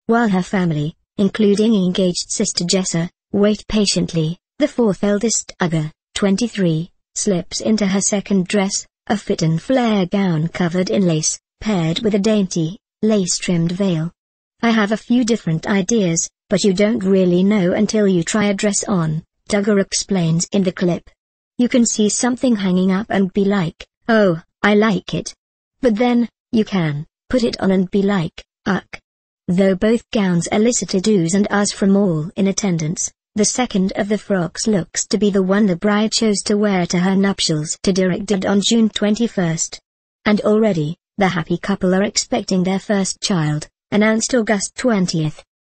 while her family, including engaged sister Jessa, wait patiently. The fourth eldest Ugga, 23, slips into her second dress, a fit and flare gown covered in lace, paired with a dainty, lace-trimmed veil. I have a few different ideas, but you don't really know until you try a dress on, Duggar explains in the clip. You can see something hanging up and be like, oh, I like it. But then, you can put it on and be like, ugh. Though both gowns elicited do's and ahs from all in attendance, the second of the frocks looks to be the one the bride chose to wear to her nuptials to Derek did on June 21st. And already, the happy couple are expecting their first child, announced August 20th.